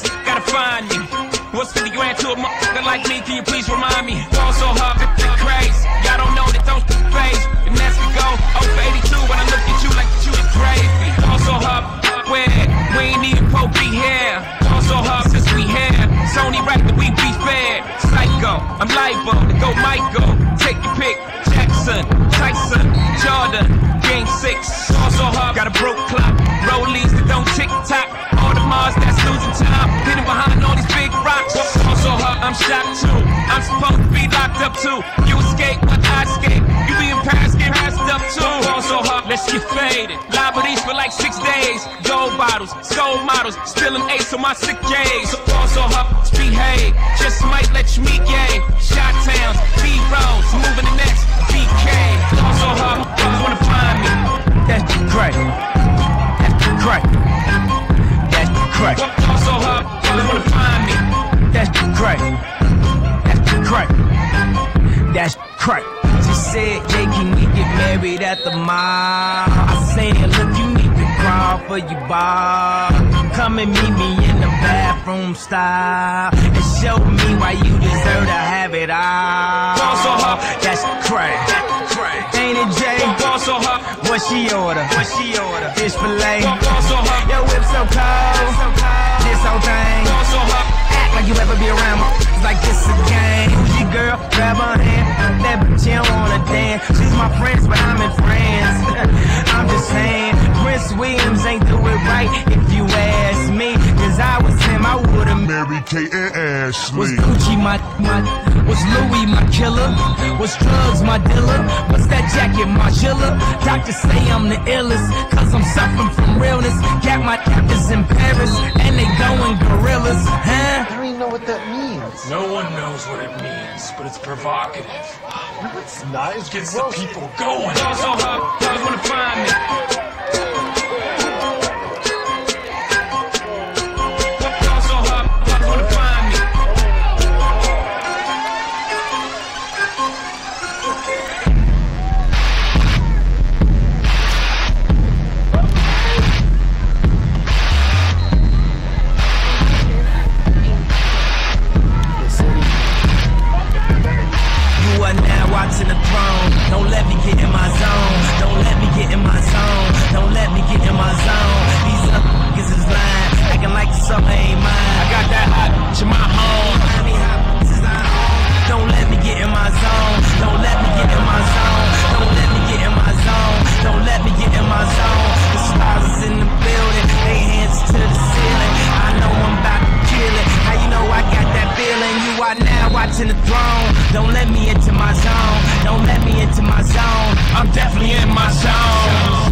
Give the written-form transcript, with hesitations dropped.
gotta find me. What's 50 grand to a motherfucker like me? Can you please remind me? Fall so hard, it's crazy. Y'all don't know that don't phase. And as we go, 0 for 82 when I look at you like you is gravy. Fall so hard, where we ain't even Pope be here. Fall so hard since we here. It's only right that we be fair. Psycho, I'm liable to go Michael. Take your pick. Jackson, Tyson, Jordan, Game 6. Fall so hard, got a broke clock. Rollies that don't tick-tock. All the Mars that's losing time. Hidden behind all these big rocks. Fall so hard, I'm shocked too. I'm supposed to be locked up too. You escape, but I escape. You be in Paris, get passed up too. Fall so hard, let's get faded. Liberties for like 6 days. Gold bottles, soul models. Spilling ace on my sick days. Fall so hard, behave. Just might let you meet gay. Shot towns, B-rolls, moving the next BK. Fall so hard, niggas wanna find me. That's great. That's great. That's great. Fall so hard, niggas wanna find me. That's great. That's great. That's great. She said, hey, can we get married at the mall? I said, look, you need to crawl for your bar. Come and meet me in the bathroom style and show me why you deserve to have it all. Fall so hard, that's great. Ain't it Jay? Fall so hard. What she order? Fish fillet. Fall so hard. Yo, whip so cold. This whole thing. Fall so hard. Act like you ever be around me. It's like this a game. Who's your girl? Grab her hand. That bitch, she don't wanna dance. She's my friends, but I'm in France. I'm just saying, Prince Williams ain't do it right if you ask me. Cause I was him, I would've Mary Kate and Ashley. Was Gucci my was Louis my killer? Was drugs my dealer? Was that jacket my chiller? Doctors say I'm the illest, cause I'm suffering from realness. Got my captors in Paris, and they going gorillas, huh? I don't even know what that means. No one knows what it means, but it's provocative. No, it's not. It Gets the people going. Fall so hard, niggas wanna find me. Fall so hard, niggas wanna find me. You are now watching the throne. Don't let me get in my zone. Don't let me get in my zone. Don't let me get in my zone. These other niggas is lying, acting like the summer ain't mine. I got that hot to my home. Don't let me get in my zone. Don't let me get in my zone. Don't let me get in my zone. Don't let me get in my zone. The stars is in the building. They hands to the ceiling. I know I'm about to kill it. How you know I got that feeling? You are now watching the throne. Don't let me into my zone. Don't let me into my zone. I'm definitely in my zone.